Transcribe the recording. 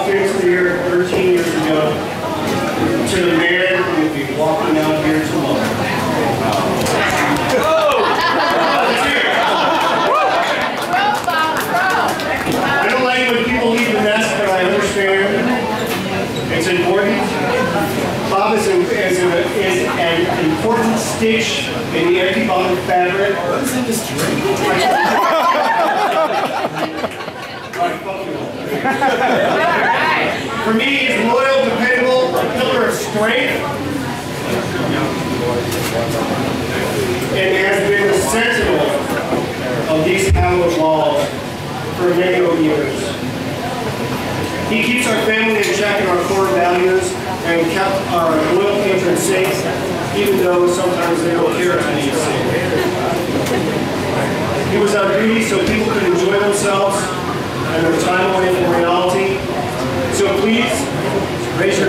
walked into here 13 years ago to the man who will be walking out here tomorrow. I don't like when people leave the nest, but I understand. It's important. Bob is an important stitch in the antibody fabric. What is in this drink? For me, he's loyal, dependable, a pillar of strength, and has been the sentinel of these hallowed walls for many years. He keeps our family in check and our core values and kept our loyal patrons safe, even though sometimes they don't care to be safe. He was on duty so people could enjoy themselves and their time away from reality. So please, raise your